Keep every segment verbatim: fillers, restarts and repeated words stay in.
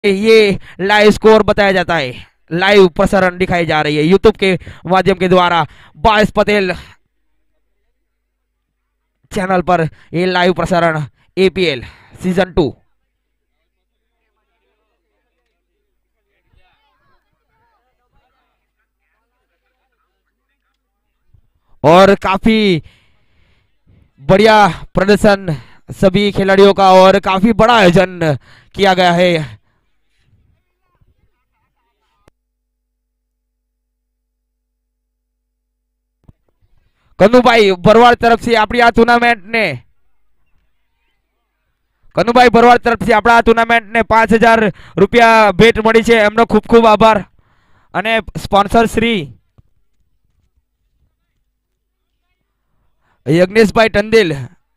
ये live score बताया जाता है, लाइव प्रसारण दिखाई जा रही है यूट्यूब के माध्यम के द्वारा। बायस पटेल चैनल पर ये लाइव प्रसारण एपीएल सीजन टू। और काफी बढ़िया प्रदर्शन सभी खिलाड़ियों का और काफी बड़ा आयोजन किया गया है। कनुभाई भरवाड़ तरफ से अपनी आ टूर्नामेंट ने कनुभाई भरवाड़ तरफ से अपना टूर्नामेंट ने पांच हजार रुपया भेट मળી છે, એમનો ખૂબ ખૂબ આભાર। અને સ્પોન્સર શ્રી यज्ञेशભાઈ टंडेल,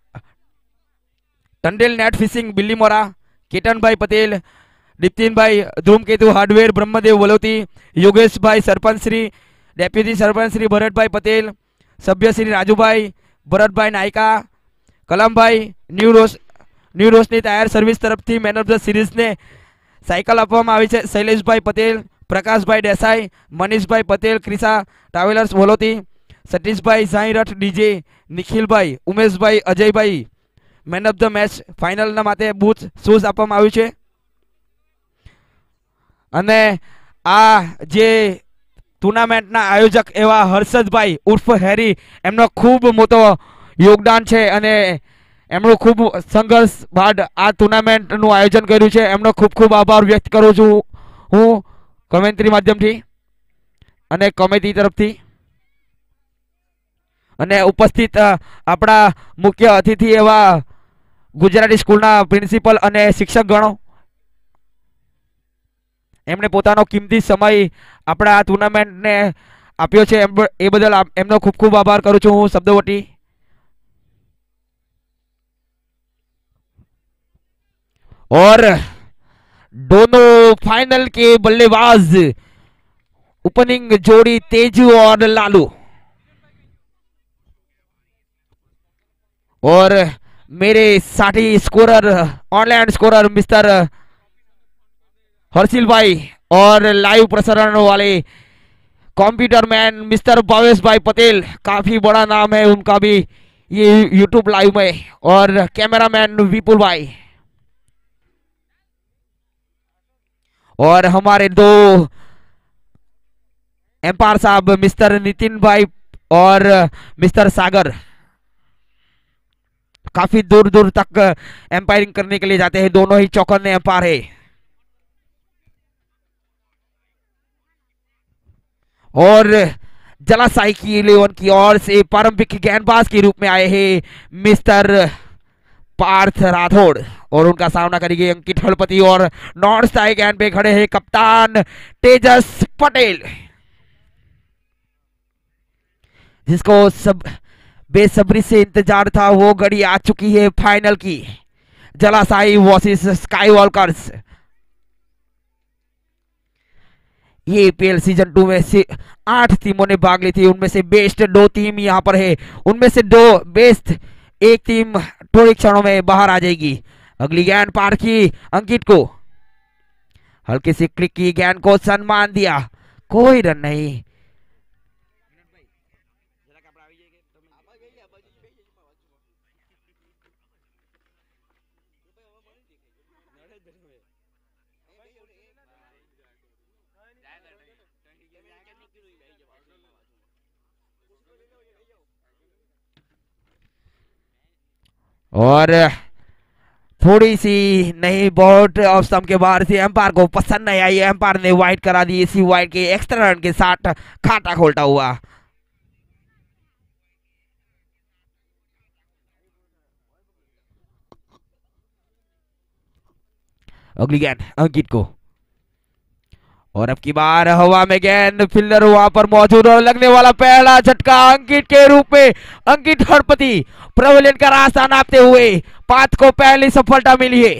टंडेल नेट फिशिंग बिल्लीमोरा, केतनભાઈ पटेल, दीप्तिनભાઈ धूमकेतु हार्डवेर ब्रह्मदेव वलोती, योगेशભાઈ सरपंच श्री, डेप्यूटी सरपंच श्री भरतભાઈ पटेल, सभ्य श्री राजूभाई, भरतભાઈ नायका, कलमભાઈ न्यू रोश न्यू रोशनी टायर सर्विस तरफ थी मैन ऑफ द सीरीज ने साइकल આપવામાં આવી છે। शैलेशભાઈ पटेल, प्रकाशભાઈ देसाई, मनीषભાઈ पटेल क्रिसा ट्रावेलर्स वलोती, सतीशભાઈ साईरथ डीजे, निखिलભાઈ, उमेशભાઈ, अजयભાઈ man of the match final माटे बूट शूज આપવામાં આવ્યું છે। અને આ જે ટુર્નામેન્ટના આયોજક એવા હર્ષદભાઈ ઉર્ફ હેરી, એમનો ખૂબ મોટો યોગદાન છે અને એમનું ખૂબ સંઘર્ષ બાદ આ ટુર્નામેન્ટનું આયોજન કર્યું છે। એમનો ખૂબ ખૂબ આભાર વ્યક્ત કરું છું હું કોમેન્ટ્રી માધ્યમથી અને કમિટી તરફથી। અને ઉપસ્થિત આપણા મુખ્ય અતિથિ એવા ગુજરાતી સ્કૂલના પ્રિન્સિપલ અને શિક્ષકગણો, એમણે પોતાનો કિંમતી સમય આપણા આ ટુર્નામેન્ટને આપ્યો છે, એ બદલ એમનો ખૂબ ખૂબ આભાર કરું છું હું શબ્દવટી। और दोनों फाइनल के बल्लेबाज ओपनिंग जोड़ी तेजू और लालू, और मेरे साथी scorer online scorer mister Harshil bhai और लाइव प्रसारण वाले कंप्यूटर मैन मिस्टर भावेश भाई पटेल, काफी बड़ा नाम है उनका भी ये यूट्यूब लाइव में, और कैमरामैन विपुल भाई, और हमारे दो एम्पायर साहब मिस्टर नितिन भाई और मिस्टर सागर, काफी दूर दूर तक एम्पायरिंग करने के लिए जाते हैं, दोनों ही चौकन्ने एम्पायर है। और जलाशाही की इलेवन की ओर से पारंपरिक गेंदबाज के रूप में आए हैं मिस्टर पार्थ राठौड़, और उनका सामना करेंगे अंकित हड़पति, और नॉन स्ट्राइक गेंद पे खड़े हैं कप्तान तेजस पटेल, जिसको सब बेसब्री से इंतजार था। वो घड़ी आ चुकी है फाइनल की, जलाशाही वर्सेस स्काई वॉल्कर्स। ये एपीएल सीजन टू में से आठ टीमों ने भाग ली थी, उनमें से बेस्ट दो टीम यहाँ पर है, उनमें से दो बेस्ट एक टीम थोड़ी क्षणों में बाहर आ जाएगी। अगली गेंद पार की अंकित को, हल्के से क्लिक की गेंद को सम्मान दिया, कोई रन नहीं। और थोड़ी सी नहीं बहुत ऑफ स्टंप के बाहर से एम्पायर को पसंद नहीं आई, एम्पायर ने वाइड करा दी। इसी वाइड के एक्स्ट्रा रन के साथ खाता खोलता हुआ अगली गेंद अंकित को, और अब की बार हवा में गेंद, फील्डर वहां पर मौजूद, और लगने वाला पहला झटका अंकित के रूप में अंकित हड़पति प्रवेलियन का रास्ता नापते हुए पांच को पहली सफलता मिली है।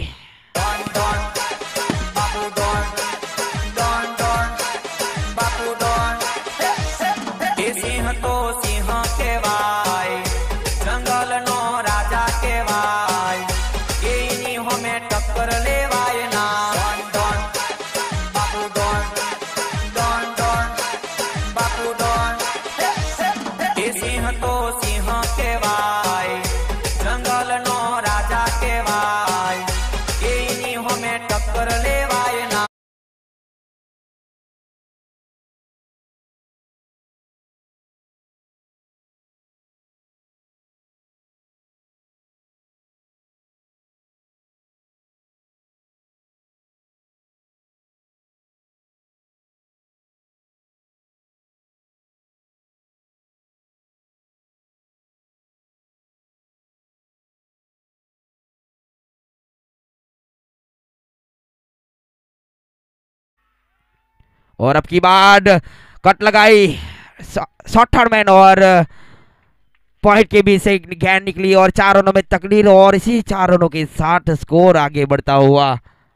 और अब की बार कट लगाई शॉर्ट थर्ड मैन और पॉइंट के बीच से गेंद निकली और चार रनों में तकदीर और इसी चार रनों के साथ स्कोर आगे बढ़ता हुआ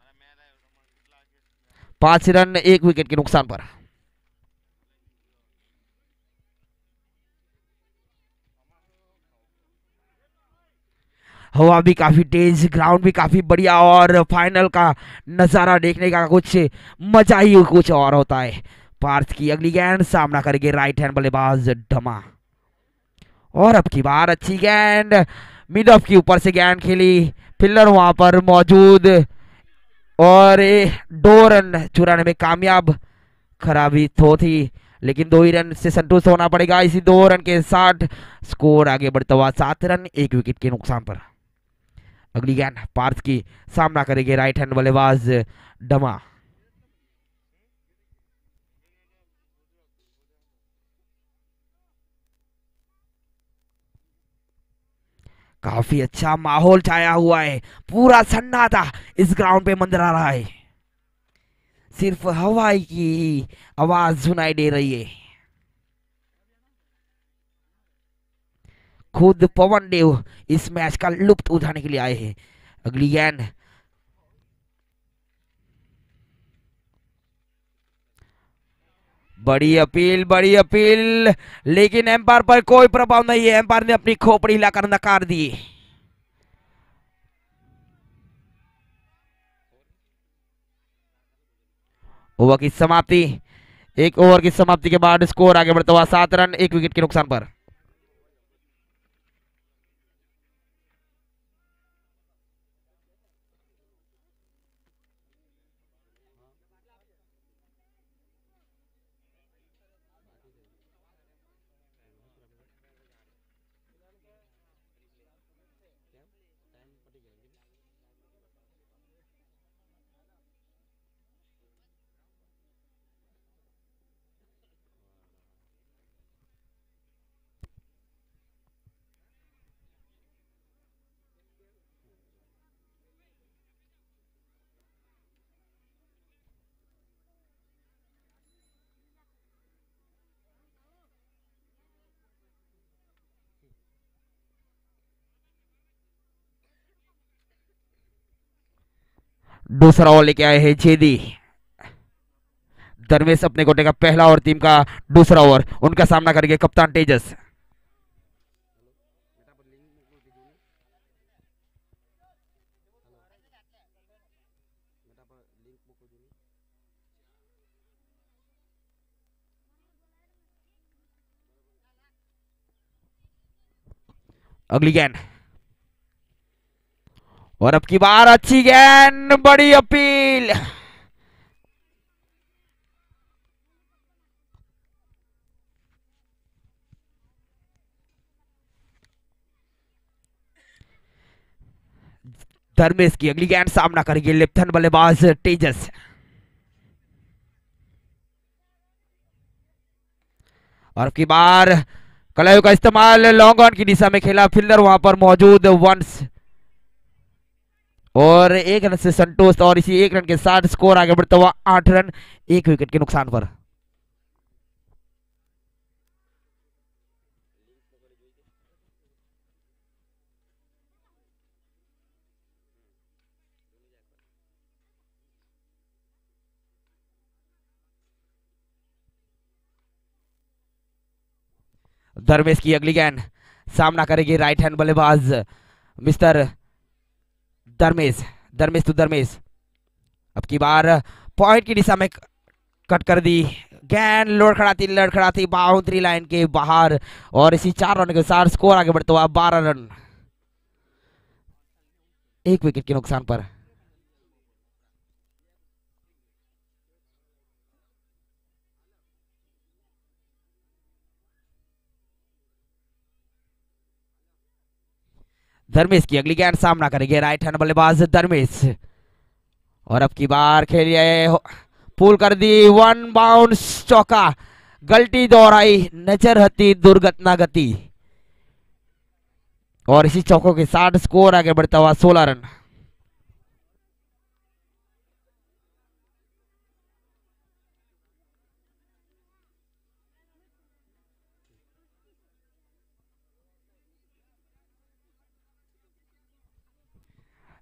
पांच रन एक विकेट के नुकसान पर। हवा भी काफी तेज, ग्राउंड भी काफी बढ़िया और फाइनल का नजारा देखने का कुछ मजा ही कुछ और होता है। पार्थ की अगली गेंद सामना करेंगे राइट हैंड बल्लेबाज डमा और अब की बार अच्छी गेंद मिड ऑफ के ऊपर से गेंद खेली, फिल्डर वहां पर मौजूद और दो रन चुराने में कामयाब। खराबी तो थी लेकिन दो ही रन से संतुष्ट होना पड़ेगा। इसी दो रन के साथ स्कोर आगे बढ़ता हुआ सात रन एक विकेट के नुकसान पर। अगली गेंद पार्थ की सामना करेंगे राइट हैंड बल्लेबाज डमा। काफी अच्छा माहौल छाया हुआ है, पूरा सन्नाटा इस ग्राउंड पे मंडरा रहा है, सिर्फ हवा की आवाज सुनाई दे रही है। खुद पवन देव इस मैच का लुत्फ उठाने के लिए आए हैं। अगली गेंद बड़ी अपील बड़ी अपील लेकिन एम्पायर पर कोई प्रभाव नहीं है। एम्पायर ने अपनी खोपड़ी हिलाकर नकार दी। ओवर की समाप्ति, एक ओवर की समाप्ति के बाद स्कोर आगे बढ़ता हुआ सात रन एक विकेट के नुकसान पर। दूसरा ओवर लेके आए हैं जेदी धर्मेश अपने कोटे का पहला और टीम का दूसरा ओवर। उनका सामना करेंगे कप्तान तेजस। अगली गेंद और अब की बार अच्छी गेंद, बड़ी अपील। धर्मेश की अगली गेंद सामना करेंगे लेफ्ट हैंड बल्लेबाज तेजस। और अब की बार कलायु का इस्तेमाल लॉन्ग ऑन की दिशा में खेला, फील्डर वहां पर मौजूद वंस और एक रन से संतोष और इसी एक रन के साथ स्कोर आगे बढ़ता हुआ आठ रन एक विकेट के नुकसान पर। धर्मेश की अगली गेंद सामना करेगी राइट हैंड बल्लेबाज मिस्टर धर्मेश। धर्मेश टू धर्मेश, अब की बार पॉइंट की दिशा में कट कर दी गेंद, लड़खड़ाती लड़खड़ाती बाउंड्री लाइन के बाहर और इसी चार रन के साथ स्कोर आगे बढ़ता हुआ बारह रन एक विकेट के नुकसान पर। धर्मेश की अगली गेंद सामना करेंगे राइट हैंड बल्लेबाज धर्मेश और अब की बार खेलिए पुल कर दी, वन बाउंस चौका, गलती दोहराई नजर हती दुर्घटना गति और इसी चौकों के साथ स्कोर आगे बढ़ता हुआ सोलह रन।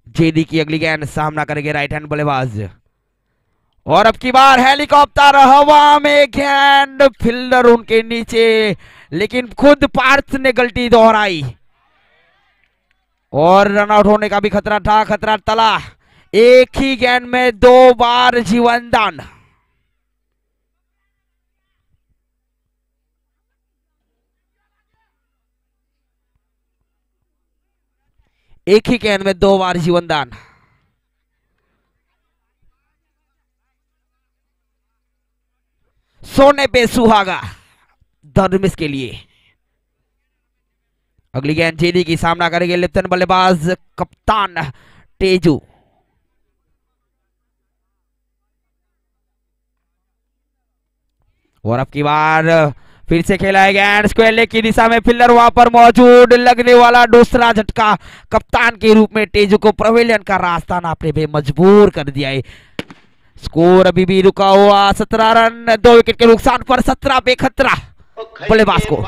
जेडी की अगली गेंद सामना करेंगे राइट हैंड बल्लेबाज। और अब की बार हेलीकॉप्टर हवा में, गेंद फील्डर उनके नीचे, लेकिन खुद पार्थ ने गलती दोहराई और रन आउट होने का भी खतरा था। खतरा तला। एक ही गेंद में दो बार जीवन दान। एक ही गेंद में दो बार जीवन दान। सोने पे सुहागा धर्मेश के लिए। अगली गेंद जेडी की सामना करेंगे लेफ्टिनेंट बल्लेबाज कप्तान तेजू। और अब की बार फिर से खेला है गेंद स्क्वायर लेग की दिशा में, फील्डर वहां पर मौजूद, लगने वाला दूसरा झटका कप्तान के रूप में तेजू को पवेलियन का रास्ता नापने पे मजबूर कर दिया है। स्कोर अभी भी रुका हुआ सत्रह रन, दो विकेट के नुकसान पर सत्रह पे खतरा बल्लेबाज को।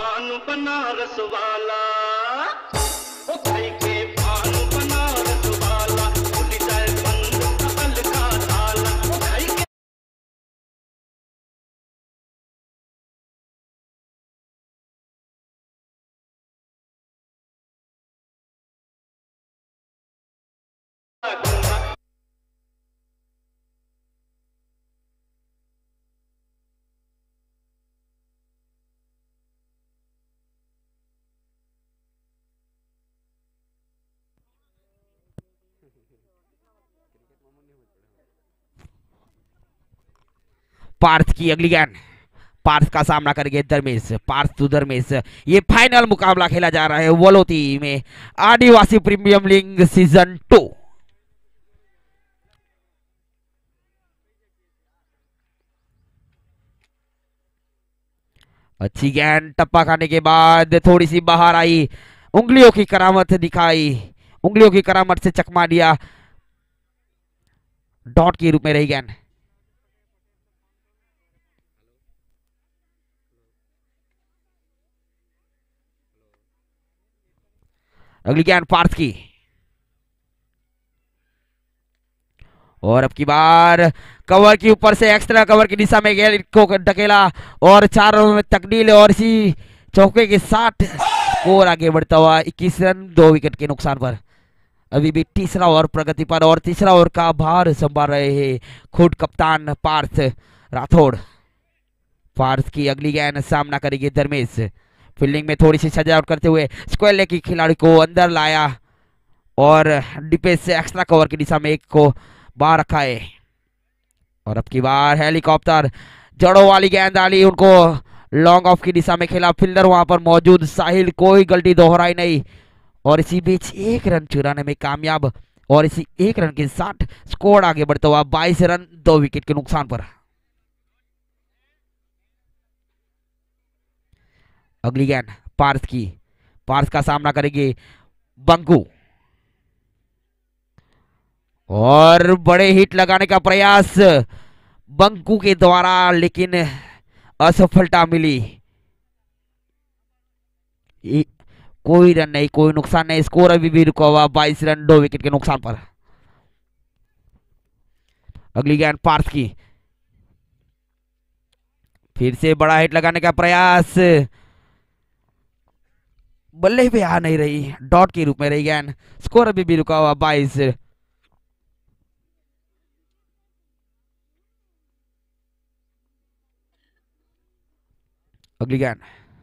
पार्थ की अगली गेंद, पार्थ का सामना करेंगे धर्मेश। पार्थ टू धर्मेश, ये फाइनल मुकाबला खेला जा रहा है वलोती में Adivasi premium league season two. अच्छी गेंद टप्पा खाने के बाद थोड़ी सी बाहर आई, उंगलियों की करामत दिखाई, उंगलियों की करामत से चकमा दिया, डॉट के रूप में रही गेंद। अगली गेंद पार्थ की, और अब की बार कवर के ऊपर से एक्स्ट्रा कवर की दिशा में गेंद को ढकेला और चार रनों में तकदील, और इसी चौके के साथ स्कोर आगे बढ़ता हुआ इक्कीस रन दो विकेट के नुकसान पर। अभी भी तीसरा ओवर प्रगति पर, और तीसरा ओवर का भार संभाल रहे हैं खुद कप्तान पार्थ राठौड़। पार्थ की अगली गेंद सामना करेगी धर्मेश। फील्डिंग में थोड़ी सी सजावट करते हुए स्क्वायर लेग की खिलाड़ी को अंदर लाया और डिफेंस से एक्स्ट्रा कवर की दिशा में एक को बाहर रखा है। और अब की बार हेलीकॉप्टर जड़ों वाली गेंद डाली, उनको लॉन्ग ऑफ की दिशा में खेला, फील्डर वहां पर मौजूद, साहिल कोई गलती दोहराई नहीं, और इसी बीच एक रन चुराने में कामयाब, और इसी एक रन के साथ स्कोर आगे बढ़ता हुआ बाईस रन दो विकेट के नुकसान पर। अगली गेंद पार्थ की, पार्थ का सामना करेंगे बंकू, और बड़े हिट लगाने का प्रयास बंकू के द्वारा, लेकिन असफलता मिली। कोई रन नहीं, कोई नुकसान नहीं, स्कोर अभी भी रुका हुआ बाईस रन दो विकेट के नुकसान पर। अगली गेंद पार्थ की, फिर से बड़ा हिट लगाने का प्रयास, बल्ले पे आ नहीं रही, डॉट के रूप में रही गेंद, स्कोर अभी भी रुका हुआ बाईस। अगली गेंद,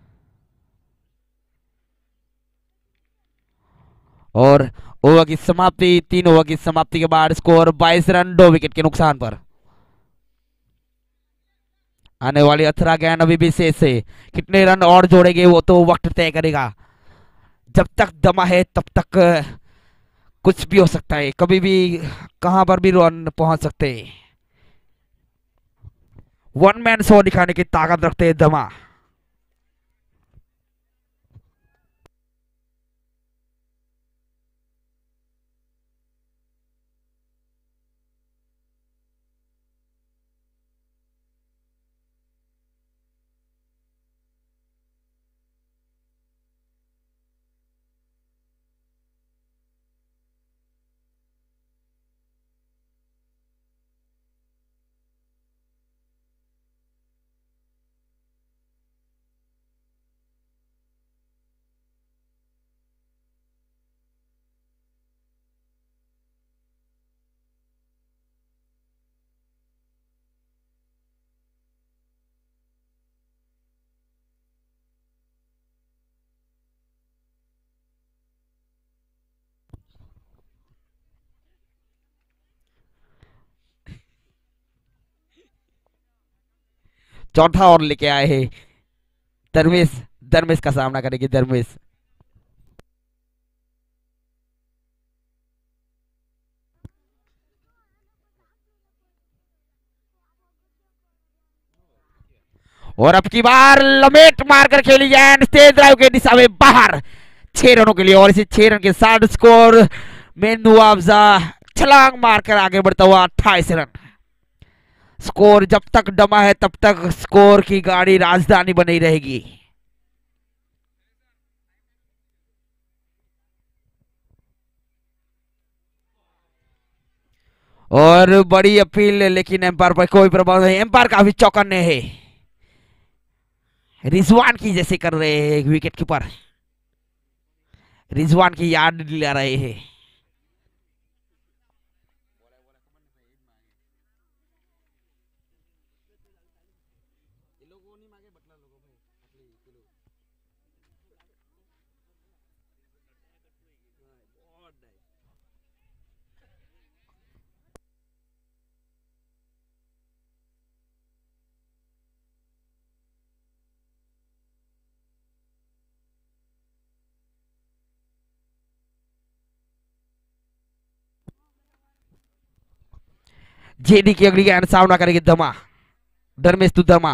और ओवर की समाप्ति, तीन ओवर की समाप्ति के बाद स्कोर बाईस रन दो विकेट के नुकसान पर। आने वाली अठारह गेंद अभी भी शेष है, कितने रन और जोड़ेंगे वो तो वक्त तय करेगा। जब तक दमा है तब तक कुछ भी हो सकता है, कभी भी कहां पर भी रन पहुंच सकते हैं। वन मैन शो दिखाने की ताकत रखते हैं दमा। चौथा ओवर लेके आए हैं धर्मेश। धर्मेश का सामना करेंगे धर्मेश। और अब की बार लमेट मारकर खेली जाए तेज ड्राइव के दिशा में बाहर छह रनों के लिए। और इसी छह रन के साथ स्कोर में मुआवजा छलांग मारकर आगे बढ़ता हुआ अट्ठाईस रन। स्कोर जब तक दमा है तब तक स्कोर की गाड़ी राजधानी बनी रहेगी। और बड़ी अपील लेकिन एम्पायर पर कोई प्रभाव नहीं। एम्पायर काफी चौकन्ने है, रिजवान की जैसे कर रहे हैं विकेट कीपर। रिजवान की याद दिला रहे हैं। जेडी की अगली गेंद सामना करेगी दमा। धर्मेश तू दमा।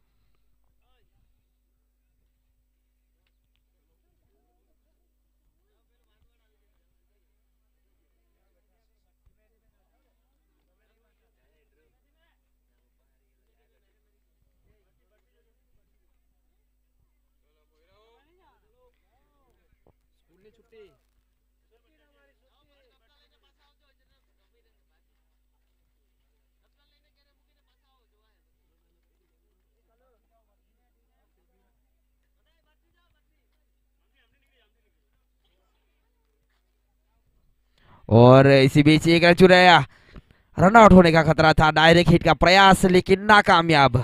और इसी बीच एक रन चुराया। रन आउट होने का खतरा था। डायरेक्ट हिट का प्रयास लेकिन नाकामयाब।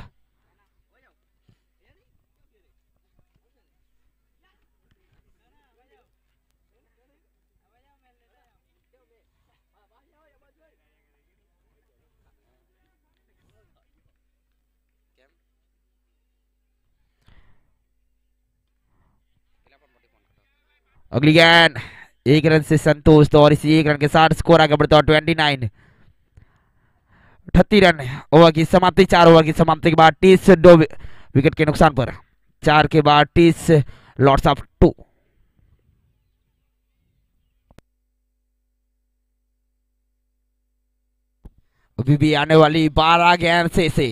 अगली गेंद एक रन से संतोष। तो और इसी एक रन के साथ स्कोर आगे बढ़ता है ट्वेंटी नाइन। अठत्तीस रन ओवर की समाप्ति। चार ओवर की समाप्ति के बाद तीस दो विकेट के नुकसान पर। चार के बाद तीस लॉट्स ऑफ टू। अभी भी आने वाली बारह गेंद से से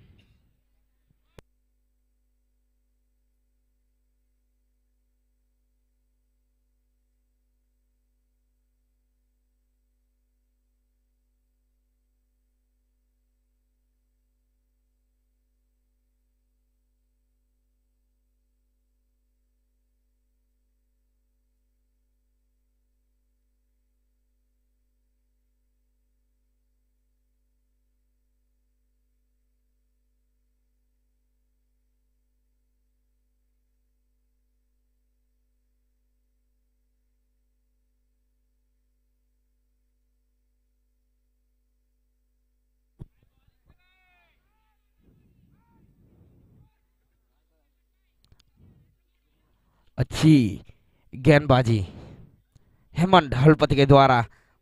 अच्छी गेंदबाजी हेमंत हलपति के द्वारा।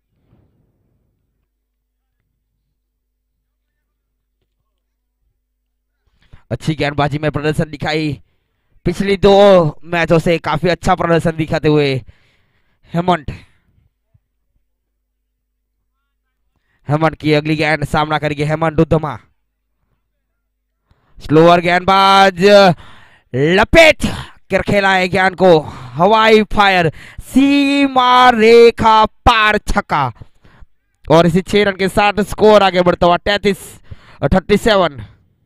अच्छी गेंदबाजी में प्रदर्शन दिखाई। पिछली दो मैचों से काफी अच्छा प्रदर्शन दिखाते हुए हेमंत। हेमंत की अगली गेंद सामना करेगी हेमंत उद्धमा। स्लोअर गेंदबाज लपेट कर खेला है ज्ञान को। हवाई फायर सीमा रेखा पार छक्का। और इसी छह रन के साथ स्कोर आगे बढ़ता हुआ तैतीस थर्टी सेवन।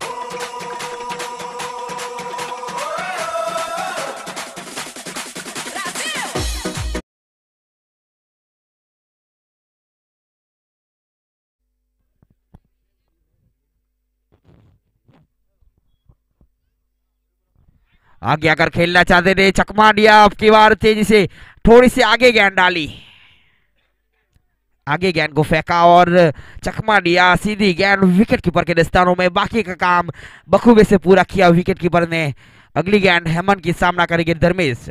आगे आकर खेलना चाहते थे, चकमा दिया। अब की बार तेजी से थोड़ी सी आगे गेंद डाली। आगे गेंद को फेंका और चकमा दिया, सीधी गेंद विकेट कीपर के दस्तानों में। बाकी का काम बखूबी से पूरा किया विकेट कीपर ने। अगली गेंद हेमंत की सामना करेंगे धर्मेश।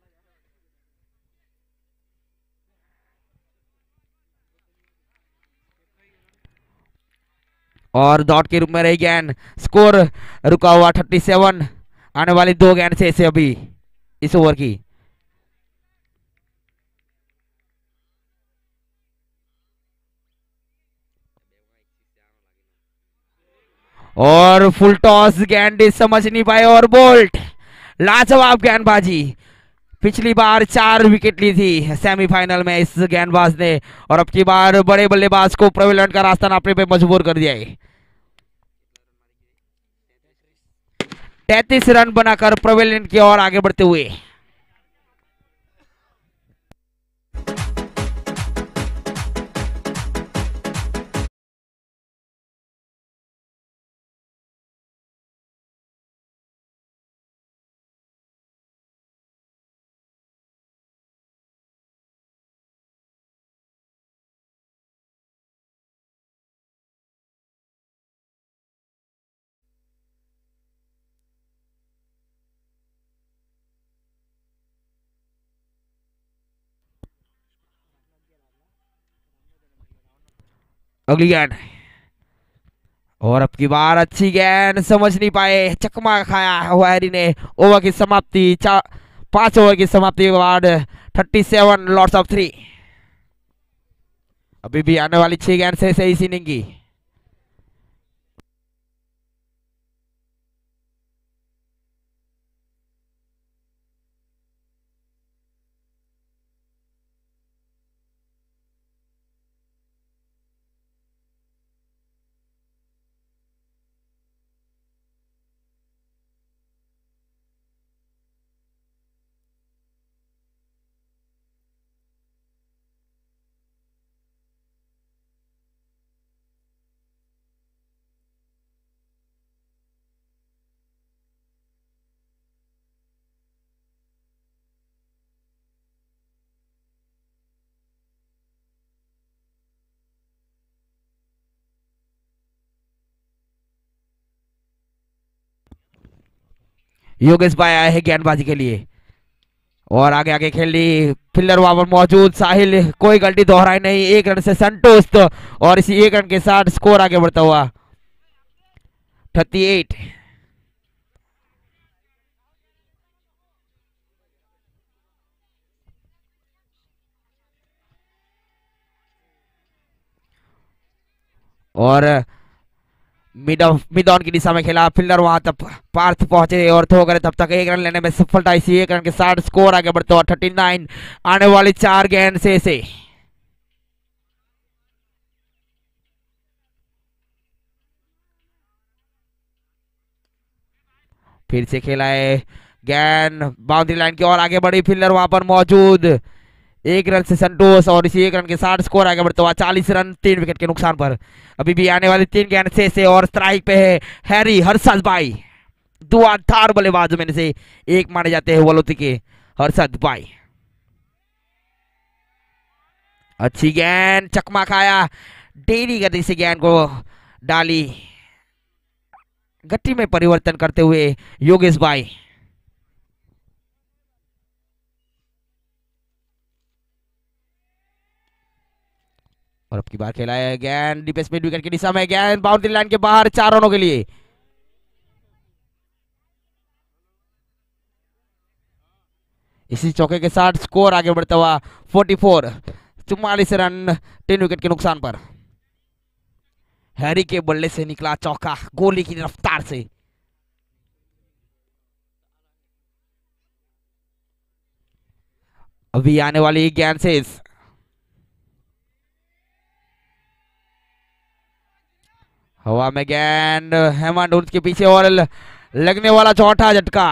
और डॉट के रूप में रही गेंद। स्कोर रुका हुआ थर्टी सेवन। आने वाली दो गेंद से इसे अभी इस ओवर की। और फुल टॉस, गेंद समझ नहीं पाए और बोल्ट। लाजवाब गेंदबाजी। पिछली बार चार विकेट ली थी सेमीफाइनल में इस गेंदबाज ने, और अब की बार बड़े बल्लेबाज को प्रवेलेंट का रास्ता नापने पे मजबूर कर दिया है। तैतीस रन बनाकर प्रवेलेंट की ओर आगे बढ़ते हुए। अगली गेंद, और अब की बार अच्छी गेंद, समझ नहीं पाए, चकमा खाया हुआ हैरी ने। ओवर की समाप्ति, पांच ओवर की समाप्ति के बाद thirty seven loss of three. अभी भी आने वाली छह गेंद से सही इनिंग की। योगेश भाई आए हैं गेंदबाजी के लिए, और आगे आगे खेल ली। फिल्डर वहां पर मौजूद, साहिल कोई गलती दोहराई नहीं, एक रन से संतुष्ट, और इसी एक रन के साथ स्कोर आगे बढ़ता हुआ थर्टी एट। और मिड ऑफ मिड ऑन की दिशा में खेला, फील्डर वहां तक पार्थ पहुंचे और थ्रो करे, तब तक एक रन लेने में सफलता। इसी एक रन के साथ स्कोर आगे बढ़ता हुआ थर्टी नाइन। आने वाली चार गेंद से से फिर से खेला है गेंद, बाउंड्री लाइन की ओर आगे बढ़ी, फील्डर वहां पर मौजूद, एक रन से संतोष, और इसी एक रन के साथ स्कोर आगे बढ़ता हुआ चालीस रन तीन विकेट के नुकसान पर। अभी भी आने वाली तीन गेंद से, से और स्ट्राइक पे है हैरी हर्षद भाई। धुआंधार बल्लेबाजों में से एक माने जाते हैं वलोती के हर्षद भाई। अच्छी गेंद, चकमा खाया, डेरी गति से गेंद को डाली, गति में परिवर्तन करते हुए योगेश भाई। और अब की बार खेला है गेंद डीपेस्ट मिड विकेट की दिशा में, गेंद बाउंड्री लाइन के बाहर, चार रनों के लिए। इसी चौके के साथ स्कोर आगे बढ़ता हुआ फोर्टी फोर, चुम्मालीस रन तीन विकेट के नुकसान पर। हैरी के बल्ले से निकला चौका गोली की रफ्तार से। अभी आने वाली गेंद से हवा में गेंद, हेमंत उसके पीछे और लगने वाला चौथा झटका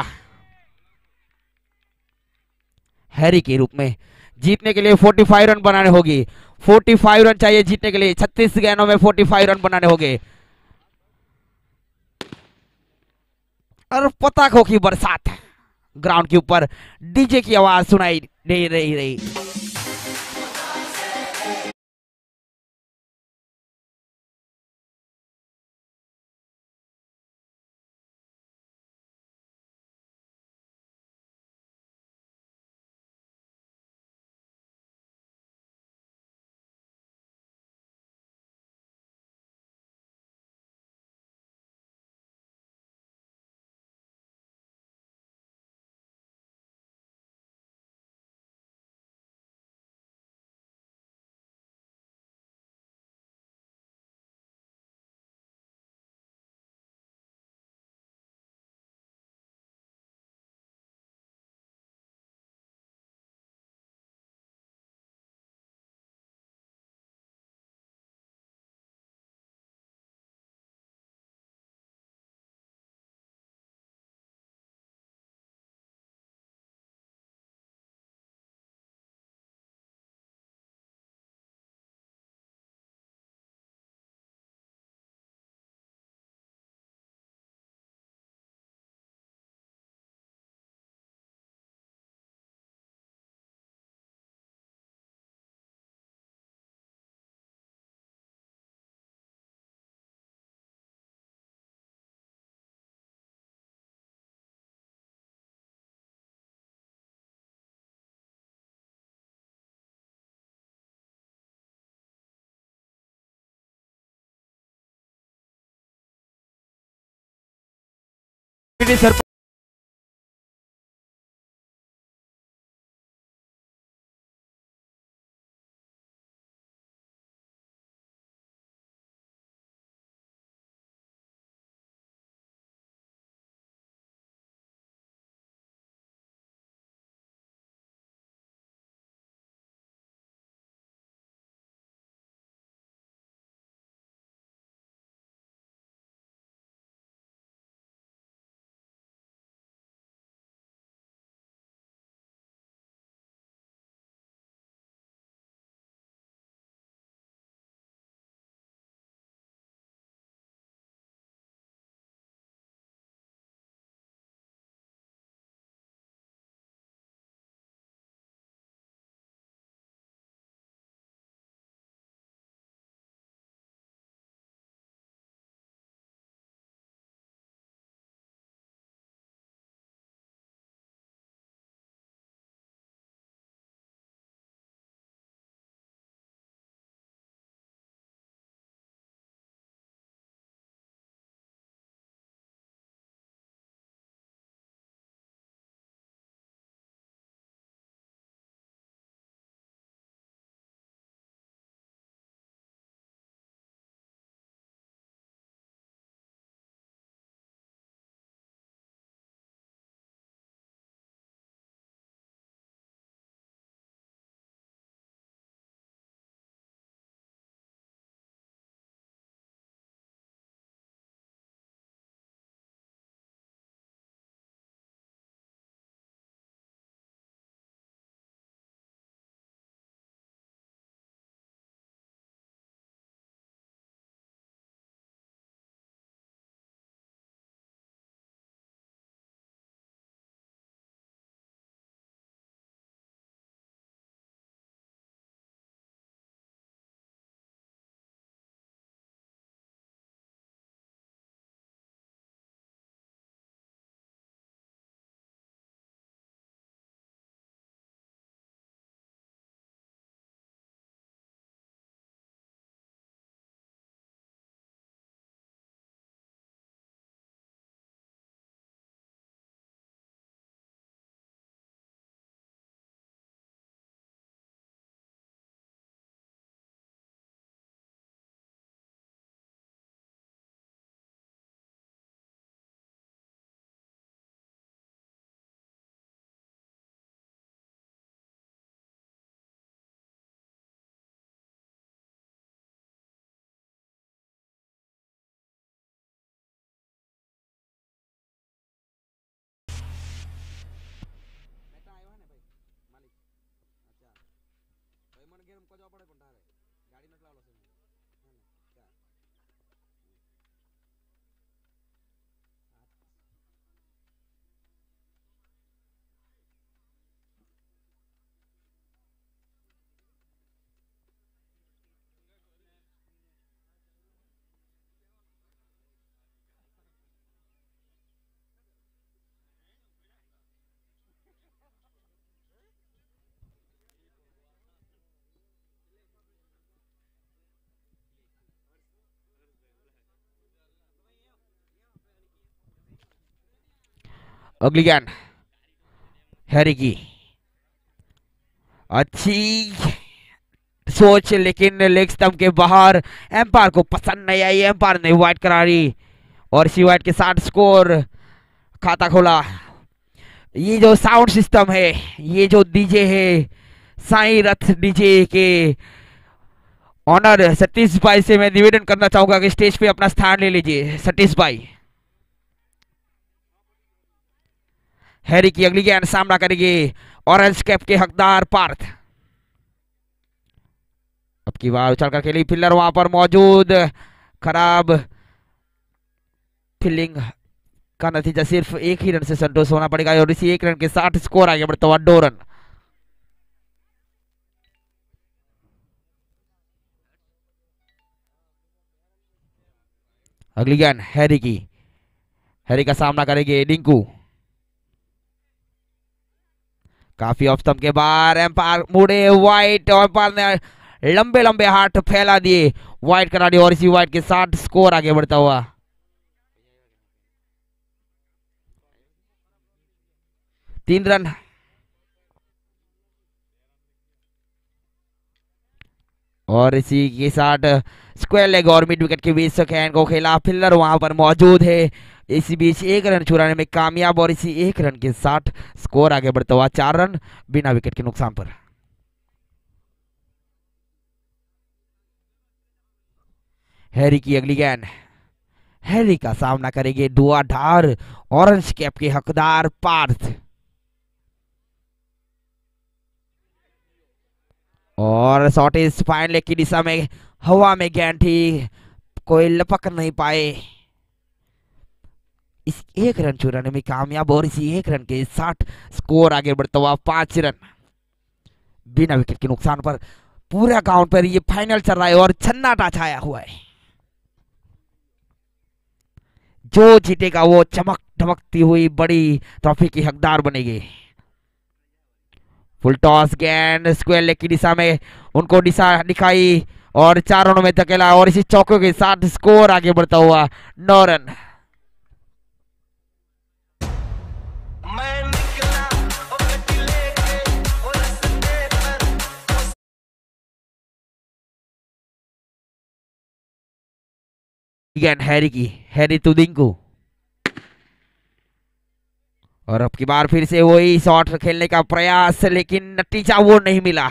हैरी के रूप में। जीतने के लिए पैंतालीस रन बनाने होगी, पैंतालीस रन चाहिए जीतने के लिए, छत्तीस गेंदों में पैंतालीस रन बनाने होंगे। और पताखों की बरसात ग्राउंड के ऊपर, डीजे की आवाज सुनाई दे रही रही। डेप्यूटी सरपंच अगली गेंद हैरी की अच्छी सोच, लेकिन लेग स्टंप के बाहर। एम्पायर को पसंद नहीं आई, एम्पायर ने वाइड करा दी और इसी वाइड के साथ स्कोर खाता खोला। ये जो साउंड सिस्टम है, ये जो डीजे है, साईं रथ डीजे के ऑनर सतीश भाई से मैं निवेदन करना चाहूंगा कि स्टेज पे अपना स्थान ले लीजिए। सतीश भाई, हैरी की अगली गेंद सामना करेंगे ऑरेंज कैप के हकदार पार्थ। अब की बार उछल कर खेली, फिल्डर वहां पर मौजूद, खराब फील्डिंग का नतीजा सिर्फ एक ही रन से संतोष होना पड़ेगा और इसी एक रन के साथ स्कोर आगे बढ़ता हुआ दो रन। अगली गेंद हैरी की, हैरी का सामना करेंगे डिंकू। काफी ऑफ स्टंप के बाहर, एम्पायर मुड़े वाइट, एम्पायर ने लंबे लंबे हाथ फैला दिए, वाइट करा दिया और इसी वाइट के साथ स्कोर आगे बढ़ता हुआ। तीन रन। और इसी के साथ स्क्वायर लेग और मिड विकेट के बीच कैन को खेला, फिल्डर वहां पर मौजूद है। इसी बीच एक रन चुराने में कामयाब और इसी एक रन के साथ स्कोर आगे बढ़ता हुआ चार रन बिना विकेट के नुकसान पर। हैरी की अगली गेंद, हैरी का सामना करेंगे धुआंधार ऑरेंज कैप के हकदार पार्थ। और शॉट इस फाइन लेग की दिशा में हवा में गेंद थी, कोई लपक नहीं पाए। इस एक रन चुराने में कामयाब और इसी एक रन के साथ स्कोर आगे बढ़ता हुआ पांच रन बिना विकेट के नुकसान पर। पूरा ग्राउंड पर ये फाइनल चल रहा है और सन्नाटा छाया हुआ है। जो जीतेगा वो चमक धमकती हुई बड़ी ट्रॉफी की हकदार बनेगी। फुल टॉस गेंद स्क्वायर लेग की दिशा में उनको दिशा दिखाई और चार रनों में धकेला और इसी चौकों के साथ स्कोर आगे बढ़ता हुआ नौ रन। गेंद हैरी की, हैरी तुदिंको। और अब की बार फिर से वही शॉट खेलने का प्रयास, लेकिन नतीजा वो नहीं मिला।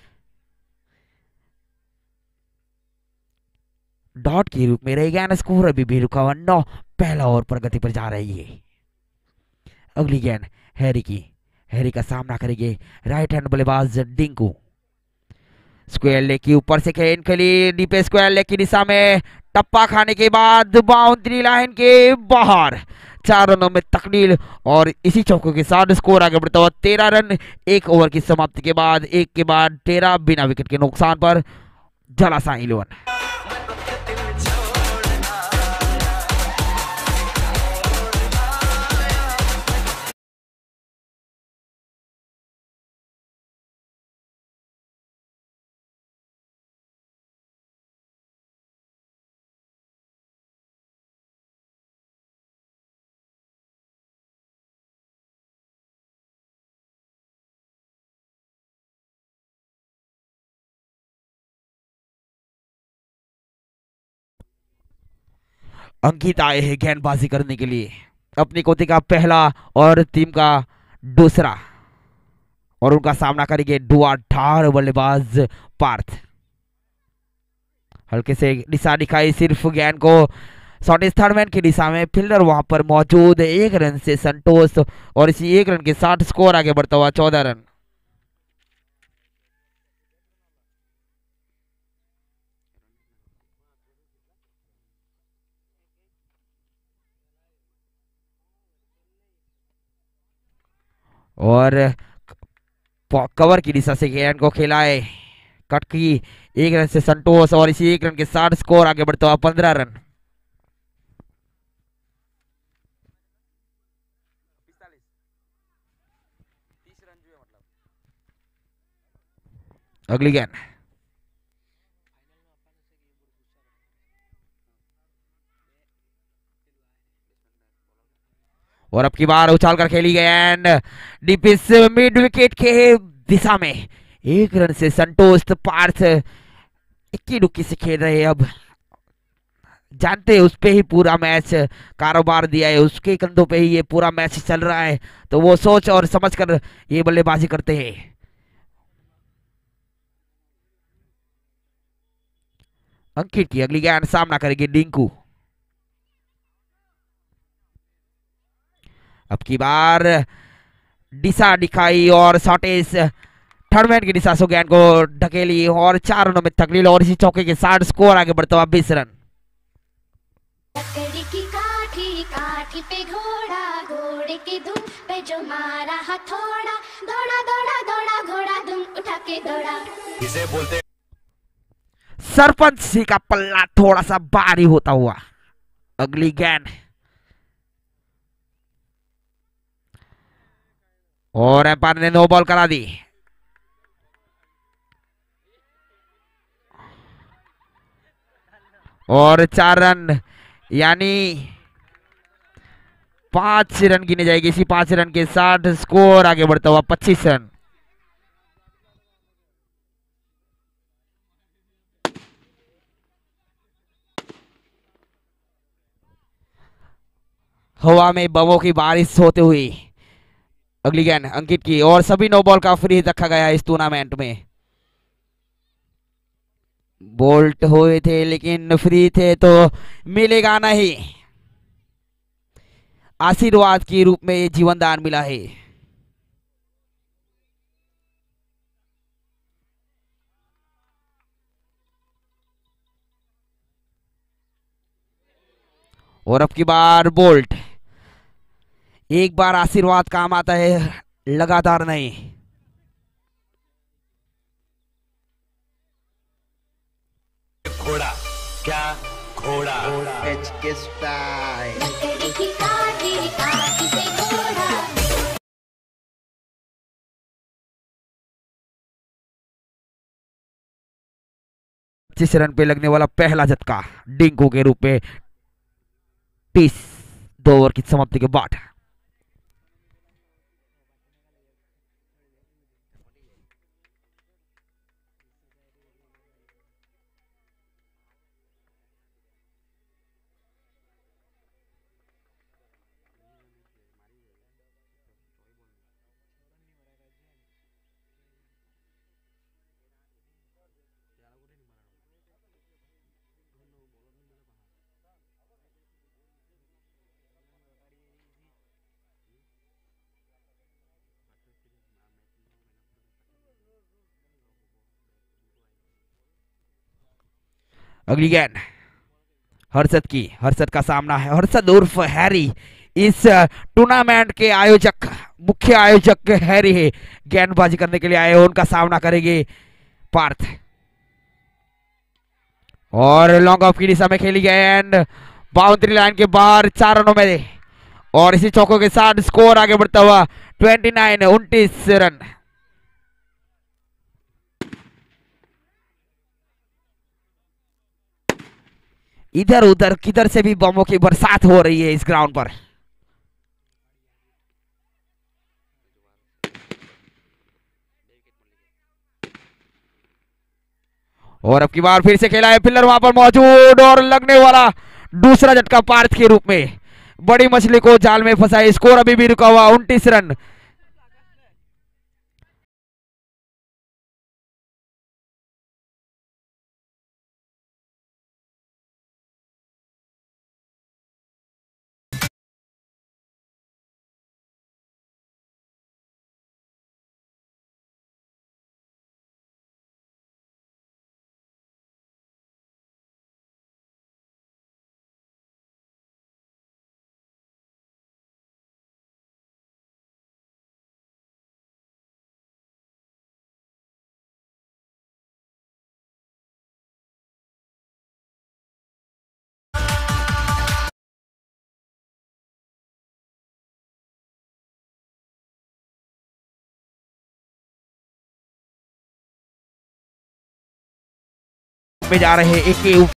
डॉट के रूप में रह गया। स्कोर अभी भी रुका हुआ नौ, पहला ओवर प्रगति पर जा रही है। अगली गेंद हैरी की, हैरी का सामना करेंगे राइट हैंड बल्लेबाज डिंकू। स्क्वायर लेग की ऊपर से खेल खेली, डीप स्क्वायर लेग की दिशा में टप्पा खाने के बाद बाउंड्री लाइन के बाहर, चार रनों में तकलील और इसी चौकों के साथ स्कोर आगे बढ़ता हुआ तेरह रन। एक ओवर की समाप्ति के बाद एक के बाद तेरह बिना विकेट के नुकसान पर जलासा इलेवन। अंकित आए हैं गेंदबाजी करने के लिए, अपनी कोटी का पहला और टीम का दूसरा, और उनका सामना करेंगे धुआंधार बल्लेबाज पार्थ। हल्के से दिशा दिखाई सिर्फ गेंद को शॉट थर्डमैन की दिशा में, फील्डर वहां पर मौजूद है। एक रन से संतोष और इसी एक रन के साथ स्कोर आगे बढ़ता हुआ चौदह रन। और कवर की दिशा से गेंद को खेला है कट की, एक रन से संतोष और इसी एक रन के साथ स्कोर आगे बढ़ता हुआ पंद्रह रन। अगली गेंद और अब की बार उछाल कर खेली गेंद डीप मिड विकेट के दिशा में, एक रन से संतोष पार्थ इक्की दुक्की से खेल रहे हैं। अब जानते हैं उस पे ही पूरा मैच कारोबार दिया है, उसके कंधों पे ही ये पूरा मैच चल रहा है, तो वो सोच और समझ कर ये बल्लेबाजी करते हैं। अंकित की अगली गेंद सामना करेगी डिंकू। अब की बार दिशा दिखाई और शॉटेज थर्डमैन की दिशा से गेंद को ढकेली और चार रनों में तकलील और इसी चौके के साथ स्कोर आगे बढ़ता हुआ बीस रन। लकड़ी की काठी काठी पे घोड़ा, घोड़े की धुन पे जो मारा हथौड़ा, दौड़ा दौड़ा दौड़ा घोड़ा धुन उठा के दौड़ा। इसे बोलते सरपंच जी का पल्ला थोड़ा सा भारी होता हुआ। अगली गेंद और एम्पायर ने नो बॉल करा दी। और चार रन यानी पांच रन गिने जाएगी। इसी पांच रन के साथ स्कोर आगे बढ़ता हुआ पच्चीस रन। हवा में बमों की बारिश होते हुए अगली गेंद अंकित की, और सभी नो बॉल का फ्री रखा गया है इस टूर्नामेंट में। बोल्ट हुए थे लेकिन फ्री थे तो मिलेगा नहीं। आशीर्वाद के रूप में जीवन दान मिला है। और अब की बार बोल्ट। एक बार आशीर्वाद काम आता है, लगातार नहीं। घोड़ा क्या घोड़ा एच के स्टाइल। लकड़ी की काठी काठी पे घोड़ा। पच्चीस रन पे लगने वाला पहला झटका डिंको के रूप में तीस दो ओवर की समाप्ति के बाद। अगली गेंद हर्षद की। हर्षद का सामना है। हर्षद उर्फ हैरी इस टूर्नामेंट के आयोजक, मुख्य आयोजक हैरी है। गेंदबाजी करने के लिए आए, उनका सामना करेंगे पार्थ। और लॉन्ग ऑफ की दिशा में खेली गेंद बाउंड्री लाइन के बाहर, चार रनों में। और इसी चौकों के साथ स्कोर आगे बढ़ता हुआ ट्वेंटी नाइन उनतीस रन। इधर उधर किधर से भी बमों की बरसात हो रही है इस ग्राउंड पर। और अब की बार फिर से खेला है, फिल्डर वहां पर मौजूद, और लगने वाला दूसरा झटका पार्थ के रूप में। बड़ी मछली को जाल में फंसाए। स्कोर अभी भी रुका हुआ उनतीस रन। में जा रहे हैं एक के ऊपर।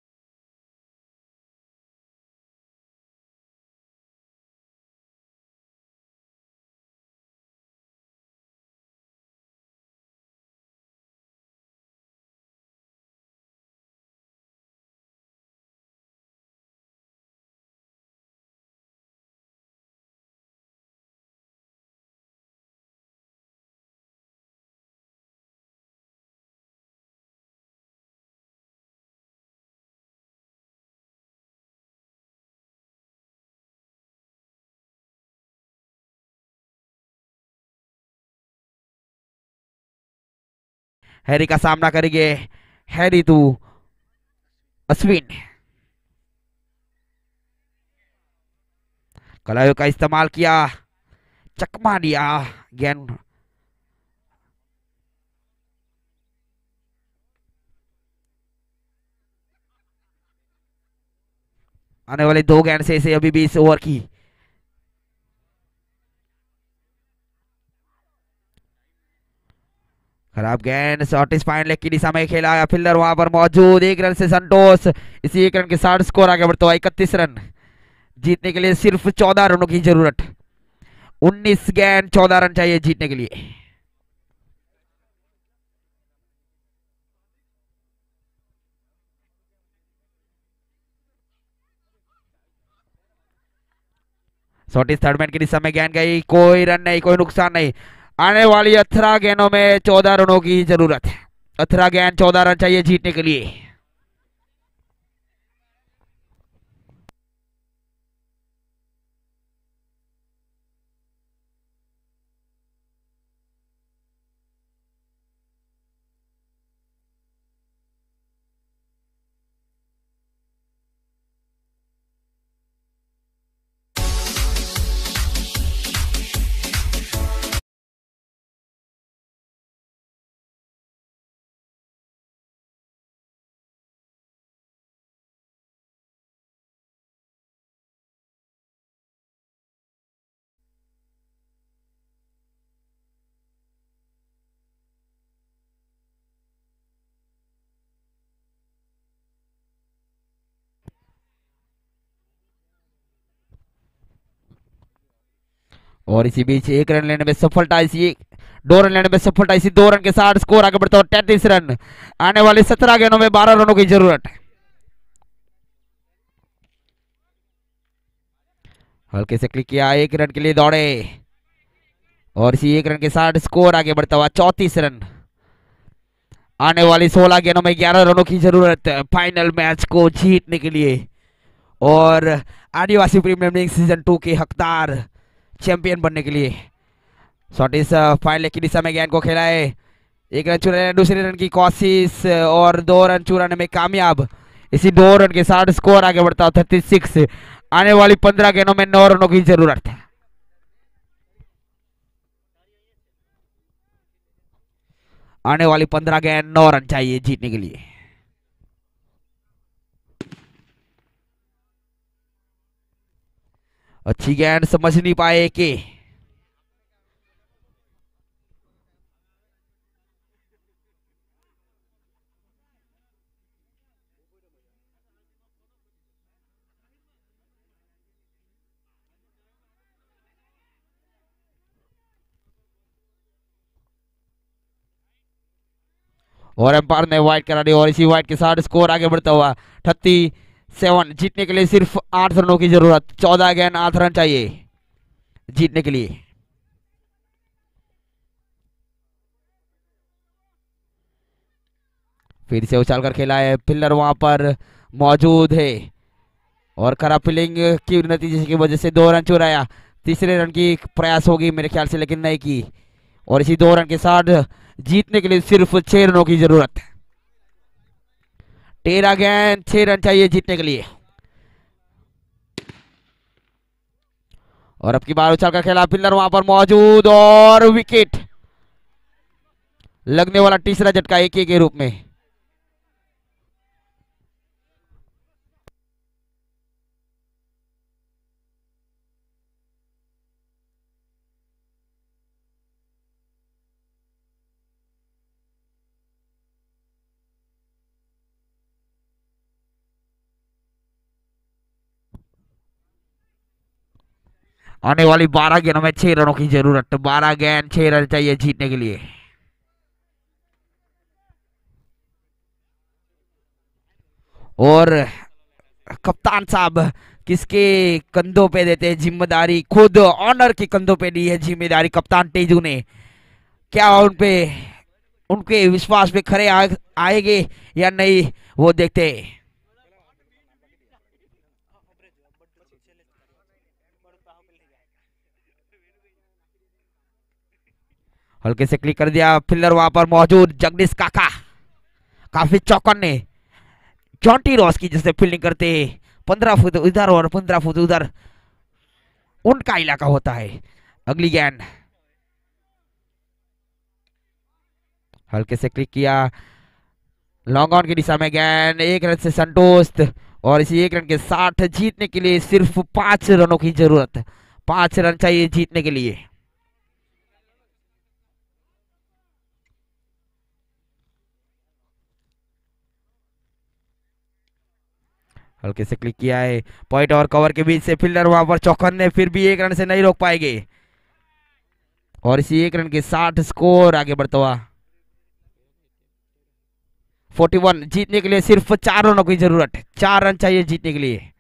हैरी का सामना करेंगे हैरी टू अश्विन। कलायों का इस्तेमाल किया, चकमा दिया गेंद। आने वाले दो गेंद से इसे अभी भी इस ओवर की खराब गेंद, शॉर्ट स्पाइन लेग की दिशा में खेला गया। फील्डर वहां पर मौजूद, एक रन से संतोष। इसी एक रन के साथ स्कोर आगे बढ़ता हुआ इकतीस रन। जीतने के लिए सिर्फ चौदह रनों की जरूरत। उन्नीस गेंद चौदह रन चाहिए जीतने के लिए। सॉटिस थर्ड मैन की दिशा में गेंद गई, कोई रन नहीं, कोई नुकसान नहीं। आने वाली अठारह गेंदों में चौदह रनों की जरूरत है। अठारह गेंद चौदह रन चाहिए जीतने के लिए। और इसी बीच एक रन लेने में सफलता, इसी दो रन लेने में सफलता, इसी दो रन के साथ स्कोर आगे बढ़ता है तैंतीस रन। आने वाली सत्रह गेंदों में बारह रनों की जरूरत है। हल्के से क्लिक किया, एक रन के लिए दौड़े और इसी एक रन के साथ स्कोर आगे बढ़ता हुआ चौंतीस रन। आने वाली सोलह गेंदों में ग्यारह रनों की जरूरत है फाइनल मैच को जीतने के लिए और Adivasi premier league season two के हकदार चैंपियन बनने के लिए। सॉटिस फाइनल की दिशा में गेंद को खेला है, एक रन चुराने, दूसरे रन की कोशिश और दो रन चुराने में कामयाब। इसी दो रन के साथ स्कोर आगे बढ़ता है थर्टी सिक्स। आने वाली पंद्रह गेंदों में नौ रनों की जरूरत है। आने वाली पंद्रह गेंद नौ रन चाहिए जीतने के लिए। अच्छी गेंद, समझ नहीं पाए कि और एम्पायर ने व्हाइट करा दी और इसी व्हाइट के साथ स्कोर आगे बढ़ता हुआ थर्टी सेवन। जीतने के लिए सिर्फ आठ रनों की जरूरत। चौदह गेंद आठ रन चाहिए जीतने के लिए। फिर से उछाल कर खेला है, फिल्डर वहां पर मौजूद है और खराब फील्डिंग की नतीजे की वजह से दो रन चुराया। तीसरे रन की प्रयास होगी मेरे ख्याल से, लेकिन नहीं की और इसी दो रन के साथ जीतने के लिए सिर्फ छह रनों की जरूरत है। तेरह गेंद छह रन चाहिए जीतने के लिए। और अब की बार उछाल कर खेला, फिल्डर वहां पर मौजूद और विकेट। लगने वाला तीसरा झटका एक एक के रूप में। आने वाली बारह गेंदों में छह रनों की जरूरत। बारह गेंद छह रन चाहिए जीतने के लिए। और कप्तान साहब किसके कंधों पे देते हैं जिम्मेदारी? खुद ऑनर के कंधों पे दी है जिम्मेदारी कप्तान तेजू ने। क्या उन पे उनके विश्वास पे खरे आ, आएंगे या नहीं वो देखते हैं। हल्के से क्लिक कर दिया, फिल्डर वहां पर मौजूद जगदीश काका काफी चौकन्ने जॉन्टी रॉस की जैसे फील्डिंग करते हैं। पंद्रह फुट इधर और पंद्रह फुट उधर उनका इलाका होता है। अगली गेंद हल्के से क्लिक किया, लॉन्ग ऑन की दिशा में गेंद, एक रन से संतुष्ट और इसी एक रन के साथ जीतने के लिए सिर्फ पांच रनों की जरूरत। पांच रन चाहिए जीतने के लिए। हल्के से क्लिक किया है, पॉइंट और कवर के बीच से फील्डर वहां पर चौकन्ने, फिर भी एक रन से नहीं रोक पाएंगे और इसी एक रन के साथ स्कोर आगे बढ़ता हुआ। इकतालीस जीतने के लिए सिर्फ चार रनों की जरूरत है, चार रन चाहिए जीतने के लिए।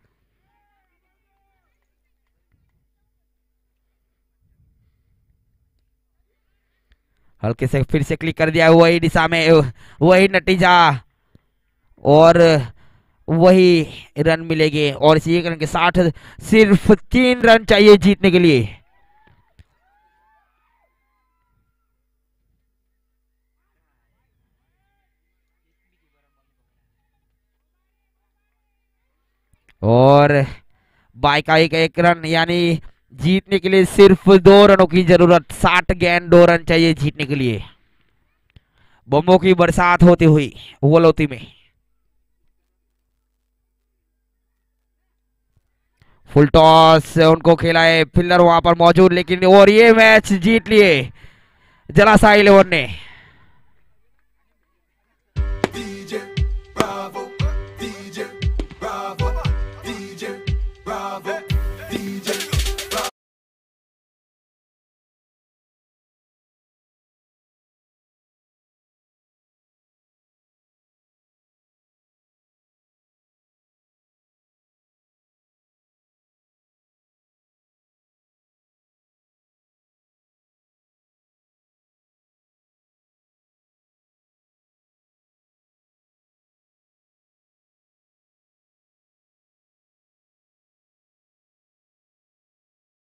हल्के से फिर से क्लिक कर दिया, वही दिशा में वही नतीजा और वही रन मिलेंगे और इसी एक रन के साथ सिर्फ तीन रन चाहिए जीतने के लिए। और बाई का एक एक रन, यानी जीतने के लिए सिर्फ दो रनों की जरूरत, साठ गेंद दो रन चाहिए जीतने के लिए। बमों की बरसात होती हुई वलोती में फुल टॉस उनको खेला है, फील्डर वहां पर मौजूद, लेकिन और ये मैच जीत लिए जलासा इलेवन ने।